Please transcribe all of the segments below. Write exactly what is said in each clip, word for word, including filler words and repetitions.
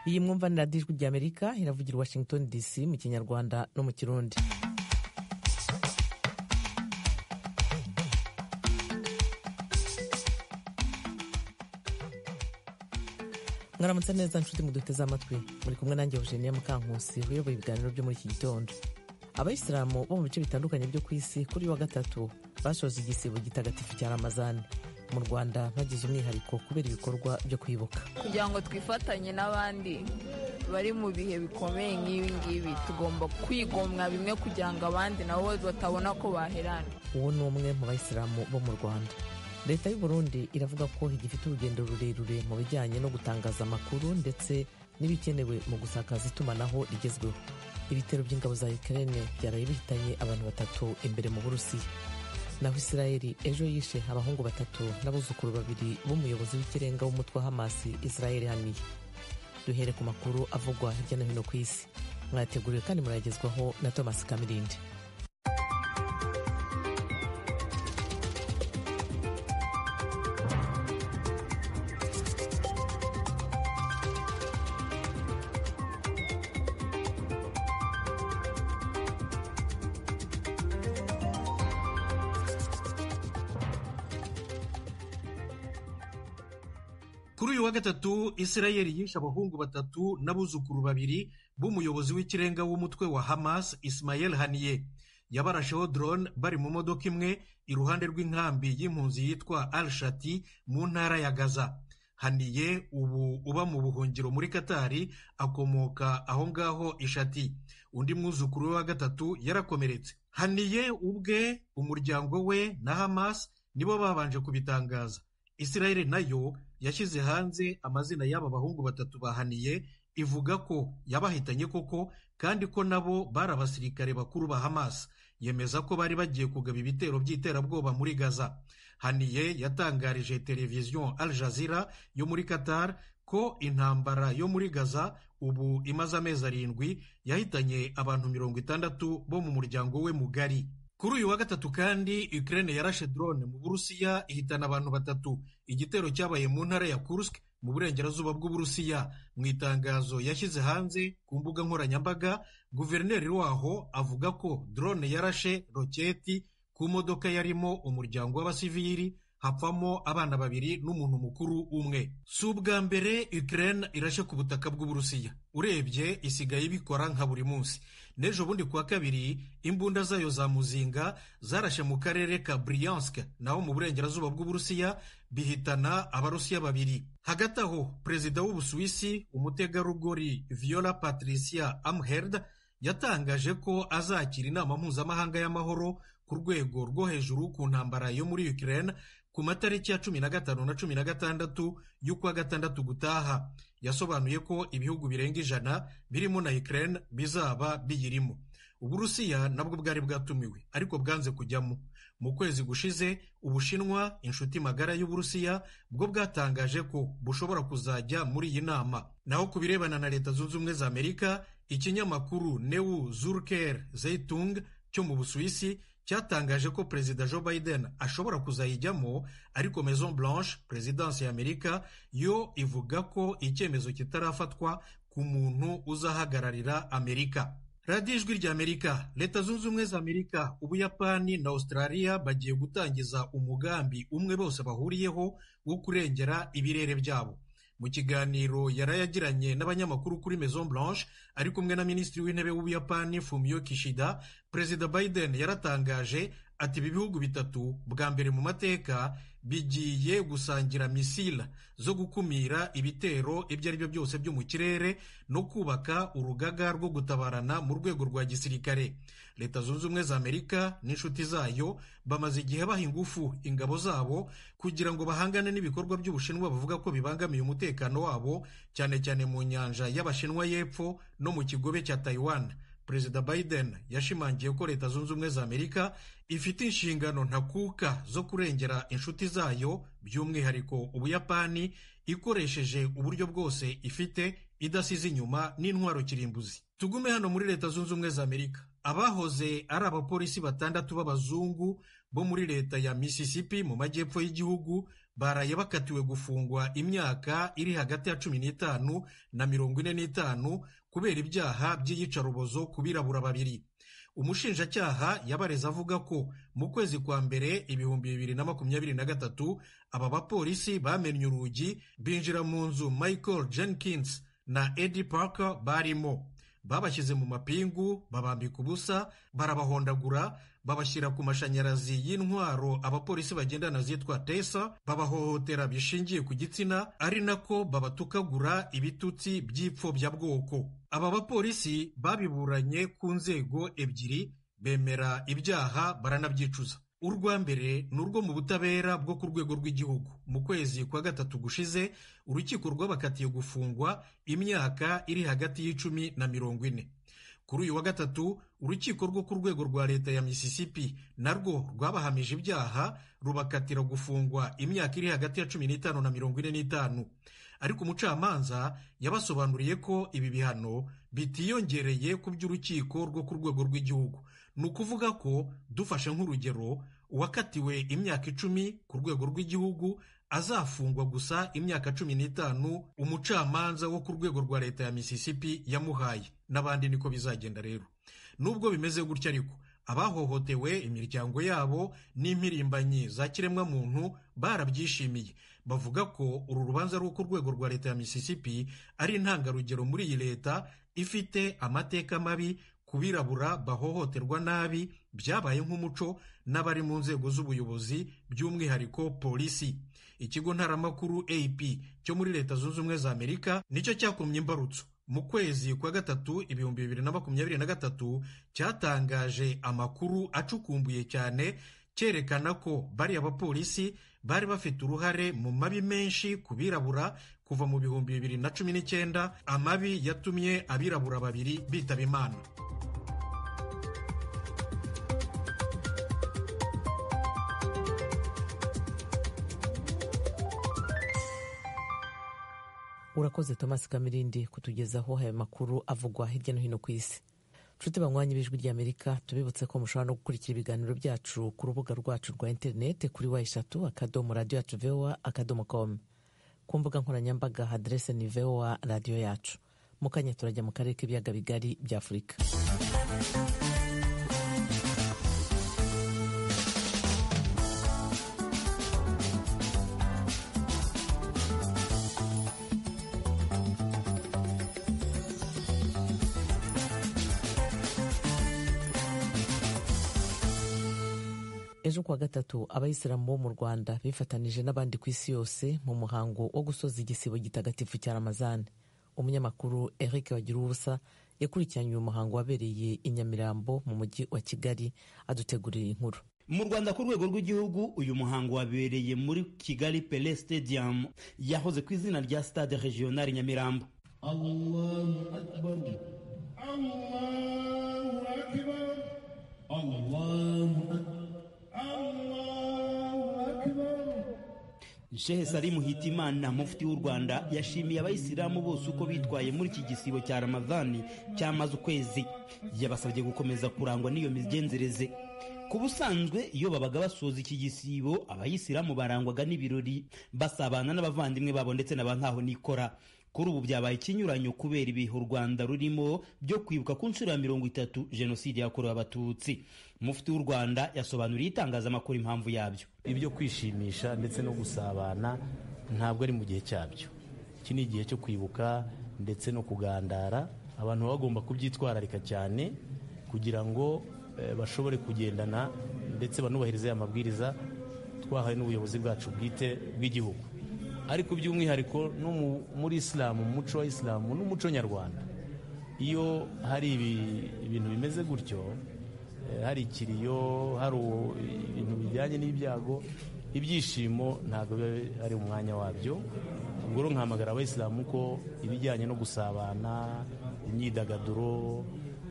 iyi mwumva ni radiyo ijwi ry'Amerika iravugira i Washington D C mu kinyarwanda no mu kirundi. mwaramutse neza nshuti muduteze amatwi, muri kumwe nanjye Eugenia Mukankusi uyoboye ibiganiro byo muri iki gitondo. Abayisilamu bo mu bice bitandukanye byo ku isi kuri wa gatatu basoje igisibo gitagatifu cya Ramazani. Mu Rwanda bagize umwihariko kubera ibikorwa byo kwibuka kugira ngo twifatanye n'abandi bari mu bihe bikomeye nk'ibi ngibi. Tugomba kwigomwa bimwe kugira ngo abandi nabo batabona ko baherana. uwo ni umwe mu bayisilamu bo mu Rwanda. Leta y'u Burundi iravuga ko igifite urugendo rurerure mu bijyanye no gutangaza amakuru ndetse n'ibikenewe mu gusakaza itumanaho rigezweho. Ibitero by'ingabo za Ukraine byaraye bihitanye abantu batatu imbere mu Burusiya. Naho Israeli ejo yishe abahungu batatu n'abuzukuru babiri b'umuyobozi w'ikirenga w'umutwe wa Hamas Israel haniye. Duhere ku makuru avugwa hirya no hino ku isi. Mwateguriwe kandi muragezwaho na Thomas Kamirindi. Kuri uyu wa gatatu Israeli yishe abahungu batatu n'abuzukuru babiri b'umuyobozi w'ikirenga w'umutwe wa Hamas Ismail Haniyeh. Yabarasheho drone bari mu modoka imwe iruhande rw'inkambi y'impunzi yitwa Al-Shati mu ntara ya Gaza. Haniyeh ubu uba mu buhungiro muri Katari, akomoka aho ngaho Ishati. Undi mwuzukuru we wa gatatu yarakomeretse. Haniyeh ubwe, umuryango we na Hamas nibo babanje kubitangaza. Israel nayo yashyize hanze amazina y'aba bahungu batatu bahaniye, ivuga ko yabahitanye koko kandi ko nabo bari abasirikare bakuru ba Hamas. Yemeza ko bari bagiye kugaba ibitero by'iterabwoba muri Gaza. Haniyeh yatangarije televiziyo Al Jazeera yo muri Qatar ko intambara yo muri Gaza ubu imaze amezi arindwi yahitanye abantu mirongo itandatu bo mu muryango we mugari. Kuri uyu wa gatatu kandi Ukraine yarashe drone mu Burusiya ihitana abantu batatu. Igitero cyabaye mu ntara ya Kursk mu burengerazuba bw'Uburusiya. Mu itangazo yashyize hanze ku mbuga nkoranyambaga, guverineri waho avuga ko drone yarashe roketi ku modoka yarimo umuryango w'abasivili, hapfamo abana babiri n'umuntu mukuru umwe. Si ubwa mbere Ukraine irashe ku butaka bw'Uburusiya. Urebye isigaye ibikora nka buri munsi. N'ejo bundi kuwa kabiri imbunda zayo za muzinga zarashe mu karere ka Bryansk naho mu burengerazuba bw'Uburusiya, bihitana abarusiya babiri. Hagati aho perezida w'Ubusuwisi umutegarugori Viola Patricia Amherd yatangaje ko azakira inama mpuzamahanga y'amahoro ku rwego rwo hejuru ku ntambara yo muri Ukraine ku matariki ya cumi na gatanu na cumi na gatandatu y'ukwa gatandatu gutaha. Yasobanuye ko ibihugu birenga ijana birimo na Ukraine bizaba biyirimo. Uburusiya nabwo bwari bwatumiwe ariko bwanze kujyamo. Mu kwezi gushize Ubushinwa, inshuti magara y'Uburusiya, bwo bwatangaje ko bushobora kuzajya muri iyi nama. Naho ku birebana na Leta Zunze Ubumwe za Amerika, ikinyamakuru New Zurcher Zeitung cyo mu Busuwisi cyatangaje ko Perezida Joe Biden ashobora kuzayijyamo, ariko Maison Blanche, Perezidansi ya Amerika, yo ivuga ko icyemezo kitarafatwa ku muntu uzahagararira Amerika. Radiyo Ijwi ry'Amerika. Leta Zunze Ubumwe za Amerika, Ubuyapani na Australia bagiye gutangiza umugambi umwe bose bahuriyeho wo kurengera ibirere byabo. Mu kiganiro yarayagiranye n'abanyamakuru kuri Maison Blanche ari kumwe na Minisitiri w'Intebe w'Ubuyapani Fumio Kishida, Perezida Biden yaratangaje ati ibi bihugu bitatu bwa mbere mu mateka bigiye gusangira misile zo gukumira ibitero ibyo ari byo byose byo mu kirere no kubaka urugaga rwo gutabarana mu rwego rwa gisirikare. Leta Zunze Ubumwe za Amerika n'inshuti zayo bamaze igihe baha ingufu ingabo zabo kugira ngo bahangane n'ibikorwa by'Ubushinwa bavuga ko bibangamiye umutekano wabo, cyane cyane mu nyanja y'Abashinwa y'Epfo no mu kigobe cya Taiwan. Perezida Biden yashimangiye ko Leta Zunze Ubumwe za Amerika ifite inshingano ntakuka zo kurengera inshuti zayo, by'umwihariko Ubuyapani, ikoresheje uburyo bwose ifite idasize inyuma n'intwaro kirimbuzi. Tugume hano muri Leta Zunze Ubumwe za Amerika. abahoze ari abapolisi batandatu b'abazungu bo muri leta ya Mississippi mu majyepfo y'igihugu baraye bakatiwe gufungwa imyaka iri hagati ya cumi n'itanu na mirongo ine n'itanu kubera ibyaha by'iyicarubozo ku birabura babiri. Umushinjacyaha yabareze avuga ko mu kwezi kwa mbere ibihumbi bibiri na makumyabiri na gatatu aba bapolisi bamennye urugi binjira mu nzu Michael Jenkins na Eddie Parker barimo, babashyize mu mapingu, babambika ubusa, barabahondagura, babashyira ku mashanyarazi y'intwaro abapolisi bagendana zitwa tesa, babahohotera bishingiye ku gitsina, ari nako babatukagura ibitutsi by'ipfobya-bwoko. Aba bapolisi babiburanye ku nzego ebyiri, bemera ibyaha baranabyicuza. Urwa mbere ni urwo mu butabera bwo ku rwego rw'igihugu. Mu kwezi kwa gatatu gushize urukiko rwabakatiye gufungwa imyaka iri hagati y'icumi na mirongo ine. Kuri uyu wa gatatu urukiko rwo ku rwego rwa leta ya Mississippi narwo rwabahamije ibyaha rubakatira gufungwa imyaka iri hagati ya cumi n'itanu na mirongo ine n'itanu. Ariko umucamanza yabasobanuriye ko ibi bihano bitiyongereye ku by'urukiko rwo ku rwego rw'igihugu. Ni ukuvuga ko dufashe nk'urugero, uwakatiwe imyaka icumi ku rwego rw'igihugu azafungwa gusa imyaka cumi n'itanu umucamanza wo ku rwego rwa leta ya Mississippi yamuhaye, n'abandi niko bizagenda rero. Nubwo bimeze gutya ariko abahohotewe, imiryango yabo n'impirimbanyi za kiremwamuntu barabyishimiye. Bavuga ko uru rubanza rwo ku rwego rwa leta ya Mississippi ari intangarugero muri iyi leta ifite amateka mabi ku birabura bahohoterwa nabi, byabaye nk'umuco n'abari mu nzego z'ubuyobozi by'umwihariko polisi. Ikigo ntaramakuru A P cyo muri Leta Zunze Ubumwe za Amerika nicyo cyakomye imbarutso mu kwezi kwa gatatu ibihumbi bibiri na makumyabiri na gatatu, cyatangaje amakuru acukumbuye cyane cyerekana ko bari abapolisi bari bafite uruhare mu mabi menshi ku birabura kuva mu bihumbi bibiri na cumi n'icyenda, amabi yatumye abirabura babiri bitaba Imana. Urakoze Thomas Kamirindi kutugezaho aya makuru avugwa hirya no hino ku isi. Nshuti banywanyi b'Ijwi ry'Amerika, tubibutse ko mushobora no gukurikira ibiganiro byacu ku rubuga rwacu rwa interineti kuri wa eshatu akadomo radiyo yacu voa akadomo com. Ku mbuga nkoranyambaga adrese ni voa radiyo yacu. Mu kanya turajya mu karere k'ibiyaga bigari bya Afurika. Ejo kuwa gatatu abayisilamu bo mu Rwanda bifatanije n'abandi ku isi yose mu muhango wo gusoza igisibo gitagatifu cya Ramazani. Umunyamakuru Eric Bagiruwubusa yakurikiranye uyu muhango wabereye i Nyamirambo mu mujyi wa Kigali, adutegurira inkuru. Mu Rwanda ku rwego rw'igihugu uyu muhango wabereye muri Kigali Pele Stadium, yahoze ku izina rya Stade Regional Nyamirambo. Allahu Akbar, Allahu Akbar, Allahu Akbar. Shehe Salimu Hitimana, mufti w'u Rwanda, yashimiye abayisilamu bose uko bitwaye muri iki gisibo cya Ramadhani cyamaze ukwezi. Yabasabye gukomeza kurangwa n'iyo migenzereze. Ku busanzwe iyo babaga basoza iki gisibo, abayisilamu barangwaga n'ibirori, basabana n'abavandimwe babo ndetse n'abantaho nikora. Kuri ubu byabaye ikinyuranyo kubera ibihe u Rwanda rurimo byo kwibuka ku nshuro ya mirongo itatu jenoside yakorewe Abatutsi. Mufti w'u Rwanda yasobanuriye itangazamakuru impamvu yabyo. Ibyo kwishimisha ndetse no gusabana ntabwo ari mu gihe cyabyo. Iki ni igihe cyo kwibuka ndetse no kugandara. Abantu bagomba kubyitwararika cyane kugira ngo e, bashobore kugendana ndetse banubahirize amabwiriza twahawe n'ubuyobozi bwacu bwite bw'igihugu. Ariko by'umwihariko no muri Islam, mu muco wa Islam n'umuco nyarwanda, iyo hari ibintu bimeze gutyo, hari ikiriyo, hari ibintu bijyanye n'ibyago, ibyishimo ntabwo ari umwanya wabyo. Ubwo nkahamagara abayisilamu ko ibijyanye no gusabana, imyidagaduro,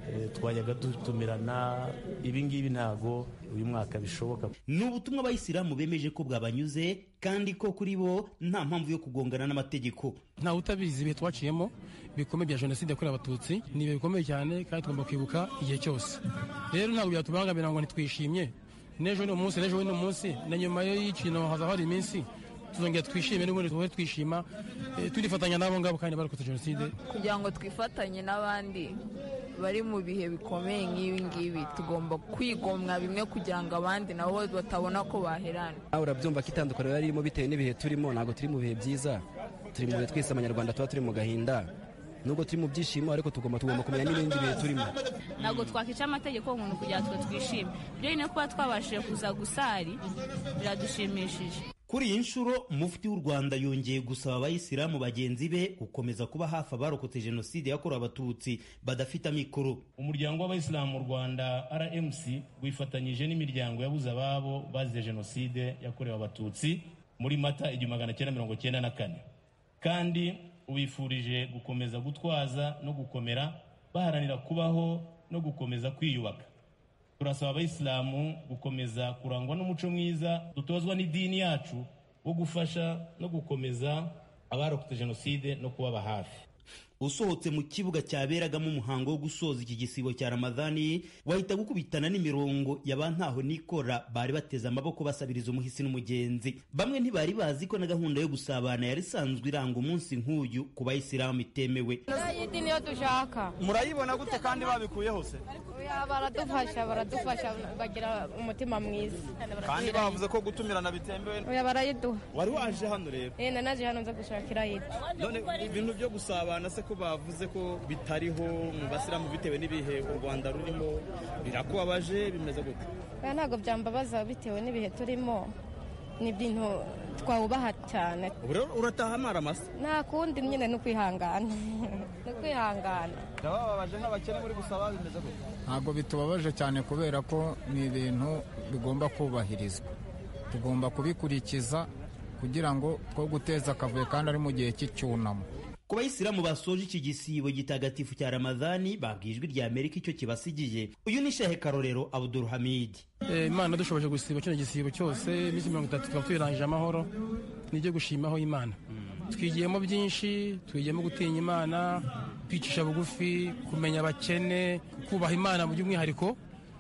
twajyaga dutumirana. Ibi ngibi ntago uyu mwaka bishoboka. Ni ubutumwa abayisilamu bemeje ko bwabanyuze kandi ko kuri bo nta mpamvu yo kugongana n'amategeko. Nta utabizi ibihe twaciyemo bikomeye bya jenoside yakorewe abatutsi ni ibihe bikomeye cyane kandi tugomba kwibuka igihe cyose. Rero ntabwo byatubangamira ngo ntitwishimye n'ejo ni umunsi n'ejo ni umunsi na nyuma y'ikino hazaba hari iminsi tuzongera twishime n'ubundi tuhe twishima turifatanya nabo ngabo kandi barokotse jenoside kugira ngo twifatanye n'abandi bari mu bihe bikomeye nk'ibi ngibi tugomba kwigomwa bimwe kugira ngo abandi nabo batabona ko baherana. Nawe urabyumva ko itandukaniro ririmo bitewe n'ibihe turimo, ntabwo turi mu bihe byiza, turi mu bihe twese abanyarwanda tuba turi mu gahinda, nubwo turi mu byishimo ariko tugomba tugomba kumenya n'ibindi bihe turimo. Ntabwo twakica amategeko umuntu kugira ngo twishime, byo ni kuba twabashije kuza gusari biradushimishije. Kuri iyi nshuro mufti w'u Rwanda yongeye gusaba abayisilamu bagenzi be gukomeza kuba hafi abarokotse jenoside yakorewe abatutsi badafite amikoro. Umuryango w'abayisilamu mu Rwanda R M C wifatanyije n'imiryango yabuze ababo bazize jenoside yakorewe abatutsi muri Mata igihumbi magana cyenda mirongo cyenda na kane, kandi ubifurije gukomeza gutwaza no gukomera baharanira kubaho no gukomeza kwiyubaka. Turasaba abayisilamu gukomeza kurangwa n'umuco mwiza dutozwa n'idini yacu wo gufasha no gukomeza abarokotse jenoside no kubaba hafi. Usohotse mu kibuga cyaberagamo umuhango wo gusoza iki gisibo cya Ramadhani wahita gukubitana n'imirongo y'abantaho nikora bari bateze amaboko basabiriza umuhisi n'umugenzi. Bamwe ntibari bazi ko na gahunda yo gusabana yari sanzwe iranga umunsi nk'uyu ku bayisilamu itemewe. Idini yo dushaka murayibona gute kandi babikuye hose? Baradufasha baradufasha bagira umutima mwiza kandi bavuze ko gutumirana bitembewe. Oya barayiduha. Wari waje hano rero? Eh nanaje hano nza gushakira yidi. None ibintu byo gusabana se ko bavuze ko bitariho mu basilamu bitewe n'ibihe u Rwanda rurimo birakubabaje bimeze gute? Oya ntago byambabaza bitewe n'ibihe turimo, ni ibintu twawubaha cyane. Urataha amaramasa? Nta kundi nyine no kwihangana no kwihangana. Ndababaje nk'abakene muri gusaba bimeze gute? Ntago bitubabaje cyane kubera ko ni ibintu bigomba kubahirizwa, tugomba kubikurikiza kugira ngo two guteza akavuyo kandi ari mu gihe cy'icyunamo. Ku bayisilamu basoje iki gisibo gitagatifu cya Ramadhani babwijwe rya Amerika icyo kibasigiye. Uyu ni Shehe Karorero Abdul Hamid. Eh Imana dushoboje gusiba cyo gisibo cyose iminsi mirongo itatu tukaba tuyirangije amahoro nijye gushimaho Imana. Twigiyemo byinshi, twigiyemo gutinya Imana, kwicisha bugufi, kumenya abakene, kubaha Imana mu by'umwihariko.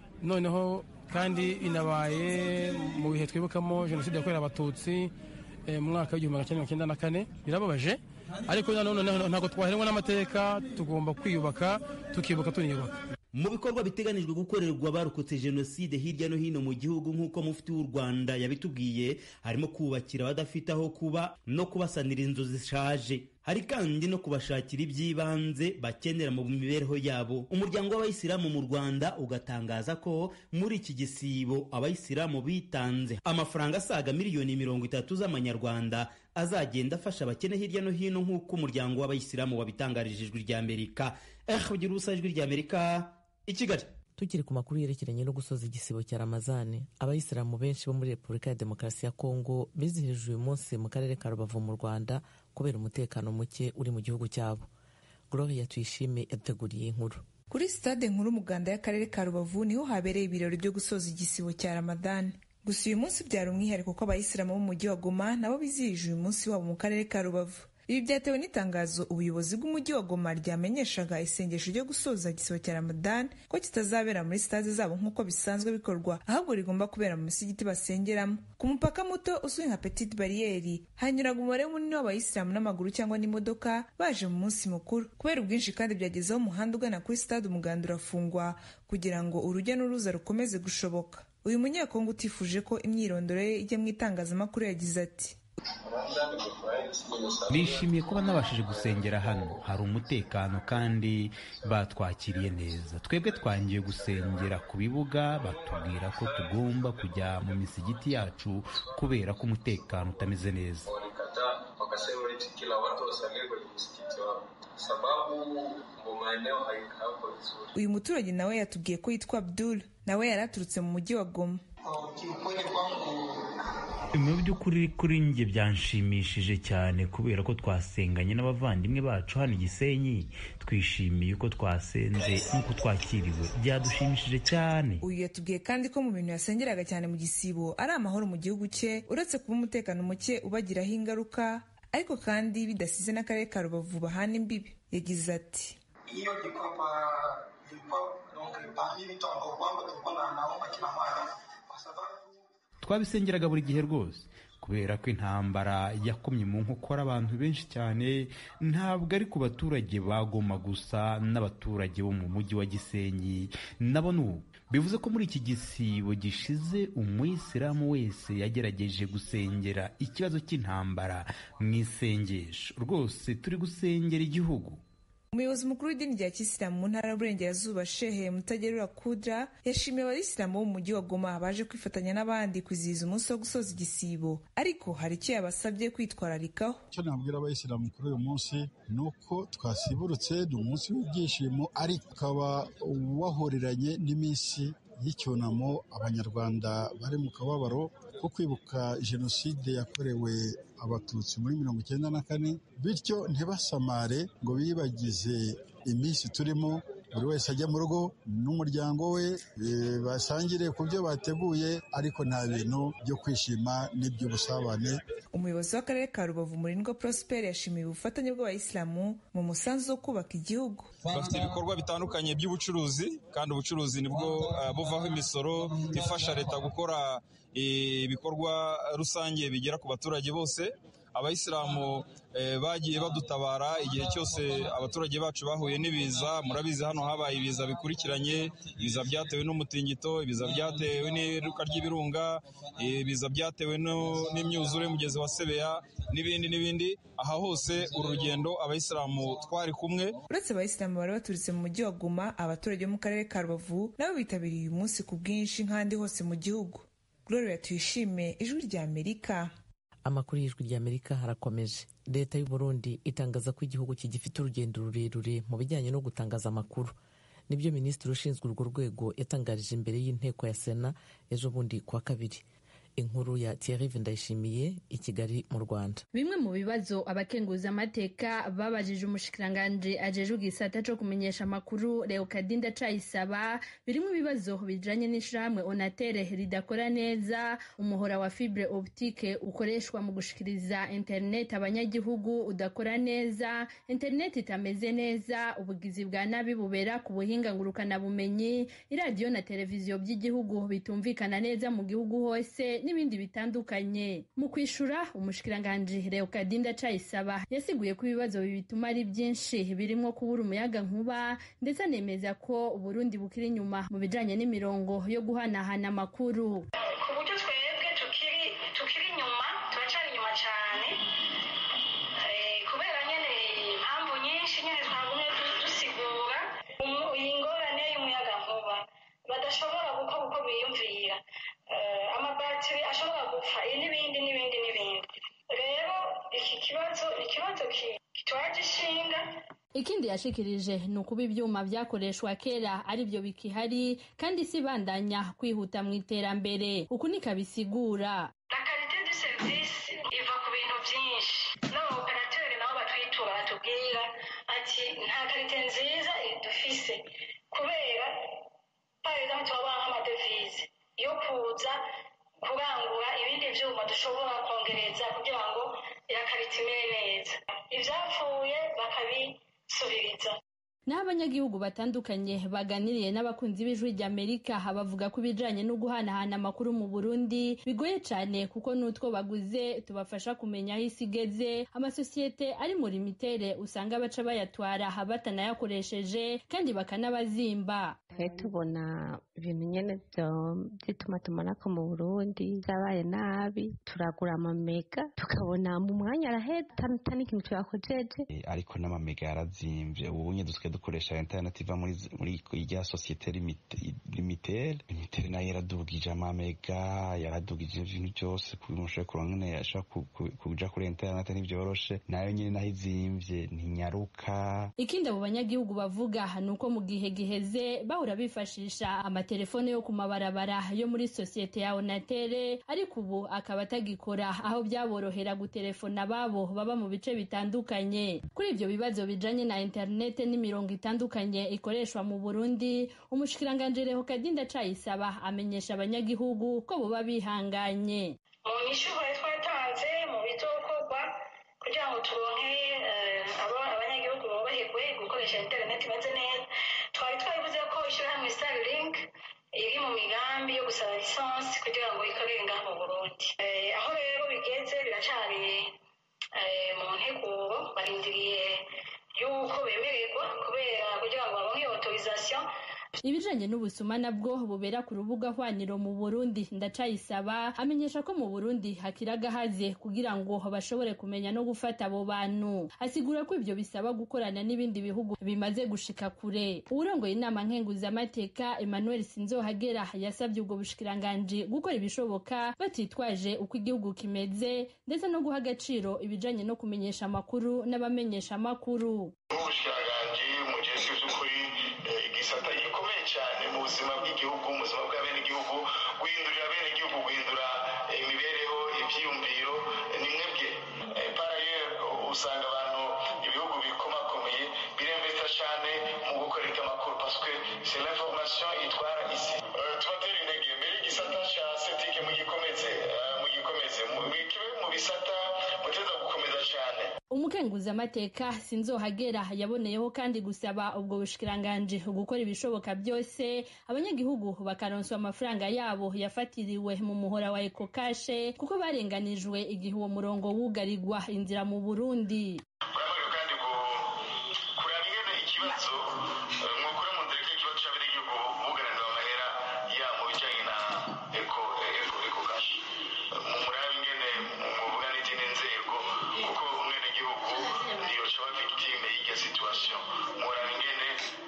Noneho kandi inabaye mu bihe twibukamo jenoside yakorewe abatutsi mu mwaka w'igihumbi magana cyenda mirongo cyenda na kane. Birababaje ariko nanone ntabwo twaheranwa n'amateka, tugomba kwiyubaka tukibuka tuniyubaka. Mu bikorwa biteganijwe gukorerwa abarokotse jenoside hirya no hino mu gihugu nk'uko mufti w'u Rwanda yabitubwiye, harimo kubakira abadafite aho kuba no kubasanira inzu zishaje. Hari kandi no kubashakira iby'ibanze bakenera mu mibereho yabo. Umuryango w'abayisilamu mu Rwanda ugatangaza ko muri iki gisibo abayisilamu bitanze amafaranga asaga miliyoni mirongo itatu z'amanyarwanda azagenda afasha abakene hirya no hino nk'uko umuryango w'abayisilamu wabitangarije ijwi rya Amerika. Eh ugira ubusa ijwi rya Amerika i Kigali. Tukiri ku makuru yerekeranye no gusoza igisibo cya Ramazani, abayisilamu benshi bo muri Repubulika ya Demokarasi ya Kongo bizihije uyu munsi mu karere ka Rubavu mu Rwanda kubera umutekano muke uri mu gihugu cyabo. Gloria Tuyishime yateguriye inkuru. Kuri stade nkuru Muganda y'akarere ka Rubavu niho habereye ibirori byo gusoza igisibo cya Ramadani. Gusa uyu munsi byari umwihariko ko abayisilamu bo mu mujyi wa Goma nabo bizihije uyu munsi wabo mu karere ka Rubavu. Ibi byatewe n'itangazo ubuyobozi bw'umujyi wa Goma ryamenyeshaga isengesho ryo gusoza igisibo cya Ramadan ko kitazabera muri stade zabo nk'uko bisanzwe bikorwa, ahubwo rigomba kubera mu misigiti basengeramo. Ku mupaka muto uzwi nka Petite Barriere hanyuraga umubare munini w'abayisilamu n'amaguru cyangwa n'imodoka baje mu munsi mukuru. Kubera ubwinshi kandi byagezeho umuhanda ugana kuri stade Umuganda urafungwa kugira ngo urujya n'uruza rukomeze gushoboka. Uyu munyakongo utifuje ko imyirondoro ye ijya mu itangazamakuru yagize ati: Nishimiye kuba nabashije gusengera hano, hari umutekano kandi batwakiriye neza. Twebwe twangiye gusengera ku bibuga, batubwira ko tugomba kujya mu misigiti yacu kubera ko umutekano utameze neza. Uyu muturage nawe yatubwiye ko yitwa Abdul, nawe yaraturutse mu mujyi wa Goma. mu by'ukuri kuri njye byanshimishije cyane kubera ko twasenganye n'abavandimwe bacu hano i Gisenyi, twishimiye uko twasenze n'uko twakiriwe, byadushimishije cyane. Uyu yatubwiye kandi ko mu bintu yasengeraga cyane mu gisibo ari amahoro mu gihugu cye, uretse kuba umutekano muke ubagiraho ingaruka, ariko kandi bidasize n'akarere ka Rubavu bahana imbibi. Yagize ati hiyo ilikuwa ilikuwa donc parmi mitongo kwamba tulikuwa na naomba kila mara kwa sababu twabisengeraga buri gihe rwose kubera ko intambara yakomye mu nkokora abantu benshi cyane, ntabwo ari ku baturage ba Goma gusa, n'abaturage bo mu mujyi wa Gisenyi nabo n'ubu. Bivuze ko muri iki gisibo gishize umuyisilamu wese yagerageje gusengera ikibazo cy'intambara mu isengesho. Rwose turi gusengera igihugu. Umuyobozi mukuru w'idini rya Kisilamu mu ntara y'Uburengerazuba Shehe Mutagerura Kudra yashimiye abayisilamu bo mu mujyi wa Goma baje kwifatanya n'abandi kwizihiza umunsi wo gusoza igisibo, ariko hari icyo yabasabye kwitwararikaho. Icyo nabwira abayisilamu kuri uyu munsi ni uko twasiburutse, ni umunsi w'ibyishimo, ariko ukaba wahuriranye n'iminsi y'icyunamo abanyarwanda bari mu kababaro ko kwibuka jenoside yakorewe abatutsi muri mirongo icyenda na kane, bityo ntibasamare ngo bibagize iminsi turimo, buri wese ajya mu rugo n'umuryango we e, basangire ku byo bateguye, ariko nta bintu byo kwishima n'iby'ubusabane. Umuyobozi w'akarere ka Rubavu Murindwa Prosper yashimiye ubufatanye bw'abayisilamu mu musanzu wo kubaka igihugu. Bafite ibikorwa bitandukanye by'ubucuruzi, kandi ubucuruzi nibwo uh, buvaho imisoro ifasha leta gukora ibikorwa rusange bigera ku baturage bose. Abayisilamu eh, bagiye badutabara igihe cyose abaturage bacu bahuye n'ibiza. Murabizi hano habaye ibiza bikurikiranye, ibiza byatewe n'umutingito, ibiza byatewe n'iruka ry'ibirunga, ibiza byatewe n'imyuzure y'umugezi wa Sebeya n'ibindi n'ibindi. Aha hose urugendo abayisilamu twari kumwe. Uretse abayisilamu bari baturutse mu mujyi wa Goma, abaturage bo mu karere ka Rubavu nabo bitabiriye uyu munsi ku bwinshi nk'andi hose mu gihugu. Gloria Tuyishime, Ijwi rya Amerika. Amakuru y'Ijwi rya Amerika harakomeje. Leta y'u Burundi itangaza ko igihugu kigifite urugendo rurerure mu bijyanye no gutangaza amakuru. Nibyo Minisitiri ushinzwe urwo rwego yatangarije imbere y'inteko ya Sena ejo bundi kuwa kabiri. Inkuru ya Thierry Ndayishimiye i Kigali mu Rwanda. Bimwe mu bibazo abakenguza amateka babajije umushikiranganje ajeje igisata cyo kumenyesha amakuru Leokadinda Cayisaba, birimo ibibazo bijanye n'ishyirahamwe Onatere ridakora neza, umuhora wa fibre optique ukoreshwa mu gushikiriza internet abanyagihugu udakora neza, internet itameze neza, ubugizi bwa nabi bubera ku buhinga ngurukana bumenyi, iradiyo na televiziyo by'igihugu bitumvikana neza mu gihugu hose n'ibindi bitandukanye. Mu kwishura, umushikiranganje Leokadinda Cayisaba yasiguye ko ibibazo bituma ari byinshi, birimo kubura umuyaga nkuba, ndetse anemeza ko Burundi bukiri inyuma mu bijanye n'imirongo yo guhanahana amakuru. Ku buryo twebwe tukiri tukiri inyuma, turacari inyuma cyane kubera nyene impamvu nyinshi nyene twagumye dusigura ingorane y'umuyaga nkuba badashobora gukora uko biyumvira, amabatiri ashobora gupfa n'ibindi n'ibindi n'ibindi. Rero iki kibazo ikibazo kitwaje ishinga. Ikindi yashikirije ni ukuba ibyuma byakoreshwa kera ari byo bikihari kandi si bandanya kwihuta mu iterambere. Uku nikabisigura. La qualité du service iva ku bintu byinshi. N'aboperateur nabo batwitura batubwira ati nta qualité nziza dufise kubera par exemple twabanga amadevize yo kuza kurangura ibindi vyuma dushobora kongereza kugira ngo irakaritimire neza, ivyapfuye bakabisubiriza. N'abanyagihugu batandukanye baganiriye n'abakunzi b'Ijwi rya Amerika bavuga ko ibijanye no guhanahana amakuru mu Burundi bigoye cyane, kuko n'utwo baguze tubafasha kumenya aho isigeze. Amasosiyete ari muri mitere usanga baca bayatwara batanayakoresheje kandi bakanabazimba. Twe tubona ibintu nyene by'itumatumanaho mu Burundi byabaye nabi, turagura amamega tukabona mu mwanya arahera atani ikintu twakojeje, ariko n'amamega yarazimvye. Ubu nye duske dukoresha internet iva muri muri irya societe limitere interineti nayo yaradugije amamega, yaradugije ibintu byose kugira umuntu kuronka nyene ashaka kuja kuri interineti ntivyoroshe, nayo nyene naho izimvye ntinyaruka. Ikindi abo banyagihugu bavuga nuko mu gihe giheze bahora bifashisha amatelefone yo ku mabarabara yo muri sosiyete ya Onatel, ariko ubu akaba atagikora, aho byaborohera gutelefona babo baba mu bice bitandukanye. Kuri ibyo bibazo bijanye na interineti n'imirongo itandukanye ikoreshwa mu Burundi, umushikiranganje Leokadie Ndacayisaba amenyesha abanyagihugu ko boba bihanganye. Mu nyishure twatanze mu bizokorwa kugira ngo turonke abanyagihugu bubahirwe gukoresha interineti imeze neza, twari twabivuze ko ishirahamwe Starlink iri mu migambi yo gusaba lisansi kugira ngo ikorere ngaha mu Burundi. Aho rero bigeze biracari mu nteguro, barindiriye yuko bemererwa kubera kugira ngo baronke autorisation. Ibijanye n'ubusuma nabwo bubera ku rubuga hwaniro mu Burundi, Ndacayisaba amenyesha ko mu Burundi hakiragahaze kugira ngo bashobore kumenya no gufata abo bantu. Asigura ko ivyo bisaba gukorana n'ibindi bihugu bimaze gushika kure. Urongoye inama nkenguzamateka Emmanuel Sinzohagera yasabye ubwo bushikiranganje gukora ibishoboka batitwaje uko igihugu kimeze, ndetse no guha agaciro ibijanye no kumenyesha amakuru n'abamenyesha amakuru. Ubushikiranganje mujejwe by'ukuri igisata gikomeye cyane mu buzima bw'igihugu, mu buzima bw'abenegihugu, guhindurira abenegihugu, guhindura imibereho, ivyiyumviro, ni mwebwe. Par ailleurs usanga abantu ibihugu bikomakomeye biremvesta cyane mu gukorera amakuru parce que c'est l'information itwara isi. Tubatera intege mbere igisata ca setike mu gikomeze mu gikomeze mu bisata muteza gukomeza cyane. Umukenguzamateka Sinzohagera yaboneyeho kandi gusaba ubwo bushikiranganje gukora ibishoboka byose abanyagihugu bakaronswa amafaranga yabo yafatiriwe mu muhora wa Ecocash kuko barenganijwe igihe uwo murongo wugarirwa inzira mu Burundi. Kandi ko kurabigena ikibazo mwukure mu ndeke ikibazo cy'abenegihugu bugaranira amahera ya mu bijanye na Eco Ecocash. Mu murabi ngene muvuga n'izindi nzego kuko umwenegihugu niyo shaba victime y'irya situation. Murabi ngene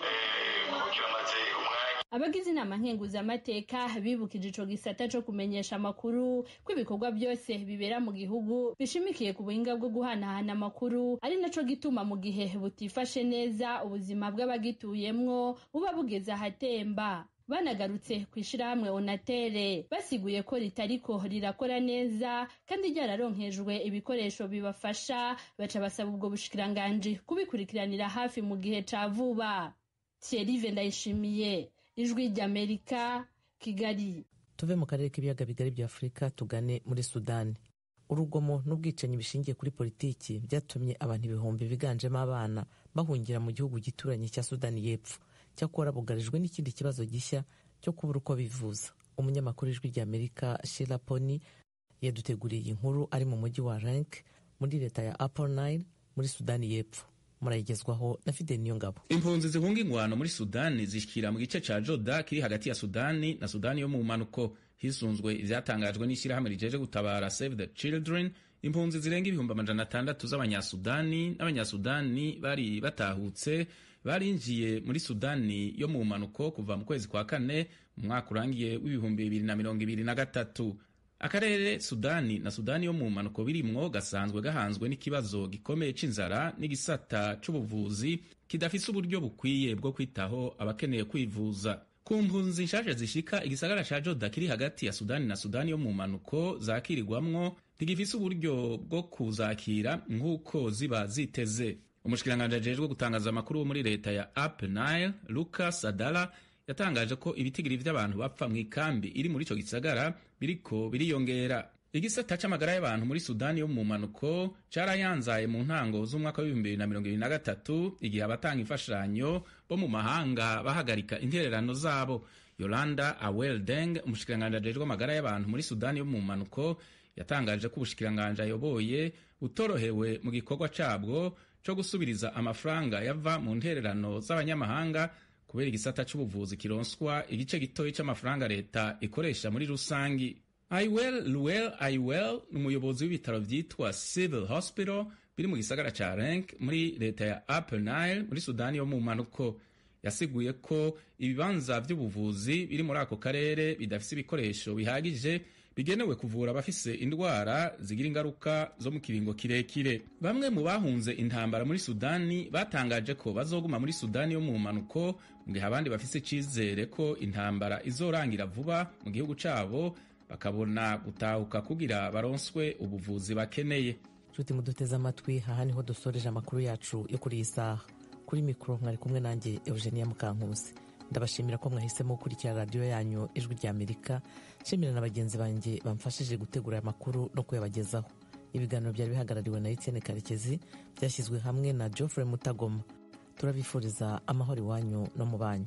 kugira amaze umwanya. Abagize inama nkenguzamateka bibukije ico gisata co kumenyesha amakuru ko ibikorwa byose bibera mu gihugu bishimikiye ku buhinga bwo guhanahana amakuru, ari naco gituma mu gihe butifashe neza ubuzima bw'abagituyemwo buba bugeze ahatemba. Banagarutse kwishirahamwe Onatel basiguye ko ritariko rirakora neza kandi ryararonkejwe ibikoresho bibafasha, baca basaba ubwo bushikiranganje kubikurikiranira hafi mu gihe ca vuba. Thierry Ndayishimiye, Ijwi ry'Amerika, Kigali. Tuve mu karere k'ibiyaga bigari bya Afurika tugane muri Sudani. Urugomo n'ubwicanyi bishingiye kuri politiki byatumye abantu ibihumbi biganjemo abana bahungira mu gihugu gituranye cya Sudani y'Epfo. Cyakora bugarijwe n'ikindi kibazo gishya cyo kubura uko bivuza. Umunyamakuru w'Ijwi ry'Amerika Sheila Pony yaduteguriye inkuru ari mu mujyi wa Rank muri leta ya Upper Nile muri Sudani y'Epfo. Murayigezwaho na Fidel Niyongabo. Impunzi zihunga ingwano muri Sudani zishikira mu gice ca Joda kiri hagati ya Sudani na Sudani yo mu manuko. Hisunzwe ivyatangajwe n'ishirahamwe rijeje gutabara Save the Children, impunzi zirenga ibihumbi amajana atandatu z'abanyasudani n'abanyasudani bari batahutse barinjiye muri Sudani yo mu manuko kuva mu kwezi kwa kane mu mwaka urangiye w'ibihumbi bibiri na mirongo ibiri na gatatu. Akarere Sudani na Sudani yo mu manuko birimwo gasanzwe gahanzwe n'ikibazo gikomeye c'inzara n'igisata c'ubuvuzi kidafise uburyo bukwiye bwo kwitaho abakeneye kwivuza. Ku mpunzi nshaje zishika igisagara ca Joda kiri hagati ya Sudani na Sudani yo mu manuko zakirirwamwo ntigifise uburyo bwo kuzakira nk'uko ziba ziteze. Umushikiranganje ajejwe gutangaza amakuru wo muri leta ya Upper Nile, Lucas Adala, yatangaje ko ibitigiri vy'abantu bapfa mu ikambi iri muri ico gisagara biriko biriyongera. Igisata c'amagara y'abantu muri Sudani yo mu manuko carayanzaye mu ntango z'umwaka w'ibihumbi bibiri na mirongo ibiri na gatatu igihe abatanga imfashanyo bo mu mahanga bahagarika intererano zabo. Yolanda Awel Deng, umushikiranganje ajejwe amagara y'abantu muri Sudani yo mu manuko, yatangaje ko ubushikiranganje ayoboye utorohewe mu gikorwa cabwo co gusubiriza amafaranga yava mu ntererano z'abanyamahanga kubera igisata c'ubuvuzi kironswa igice gitoyi c'amafaranga leta ikoresha muri rusangi. Aiwel Luel Aiwel ni umuyobozi w'ibitaro vyitwa Civil Hospital biri mu gisagara ca Rank muri leta ya Upper Nile muri Sudani yo mu manuko. yasiguye ko ibibanza by'ubuvuzi biri muri ako karere bidafise ibikoresho bihagije bigenewe kuvura abafise indwara zigira ingaruka zo mu kiringo kirekire. Bamwe mu bahunze intambara muri Sudani batangaje ko bazoguma muri Sudani yo mu manuko, mu gihe abandi bafise icizere ko intambara izorangira vuba mu gihugu cabo bakabona gutahuka kugira baronswe ubuvuzi bakeneye. Nshuti muduteze amatwi, aha niho dusoreje amakuru yacu yo kuri iyi saha. Kuri mikoro mwari kumwe nanjye Eugenia Mukankusi. Ndabashimira ko mwahisemo gukurikira radiyo yanyu Ijwi ry'Amerika. Nshimira na bagenzi banjye bamfashije gutegura aya makuru no kuyabagezaho. Ibiganiro byari bihagarariwe na Etienne Karekezi, byashyizwe hamwe na Geoffrey Mutagoma. Turabifuriza amahoro iwanyu no mu banyu.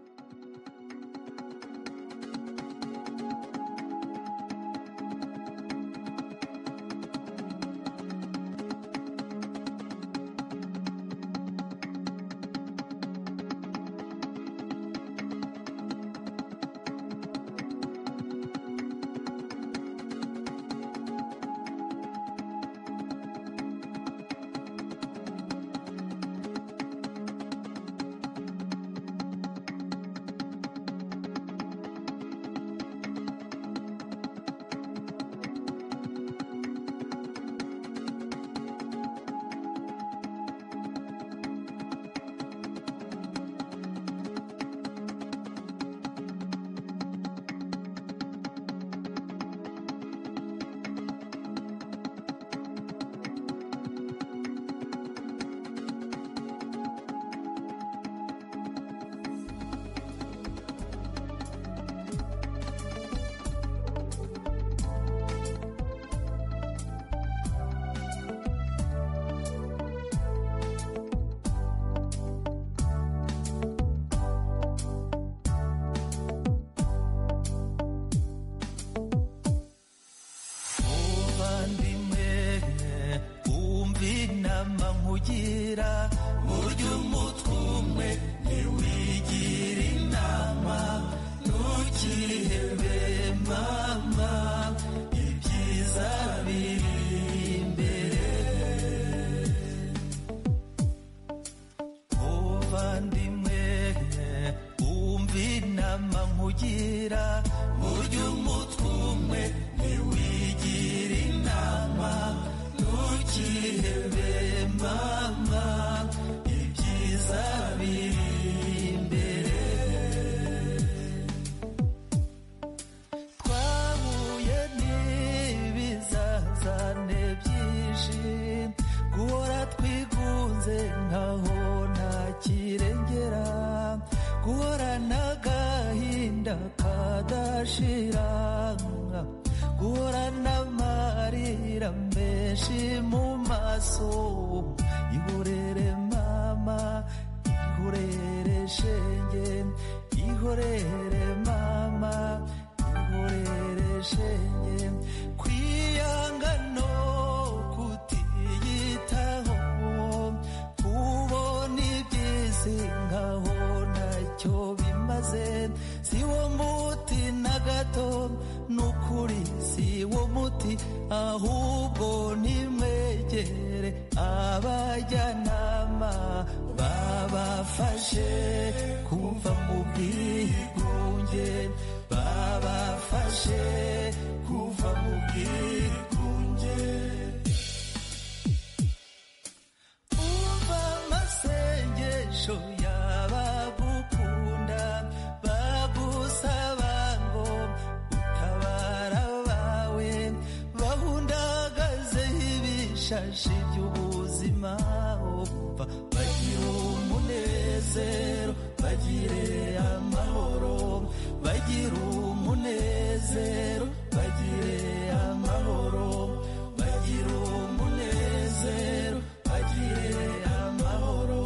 ahubwo nimwegere abajyanama babafashe kuva mu bwigunge, babafashe kuva mu bwigunge. Umva amasengesho y'abagukunda bagusaba ngo utabara bawe, bahundagaze ibishashi by'ubuzima. Umva bagira umunezero, bagire amahoro, bagira umunezero, bagire amahoro, bagira umunezero, bagire amahoro.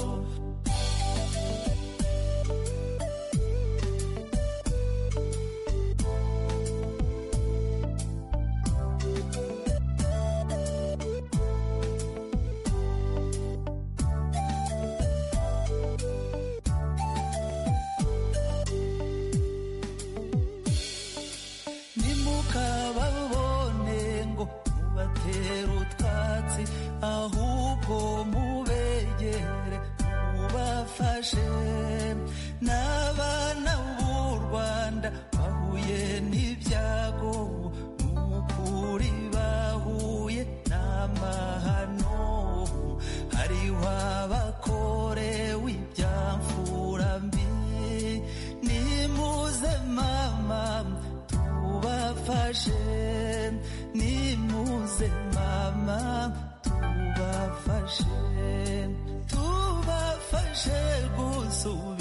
tubafashe nimuze mama tubafashe tubafashe gusubira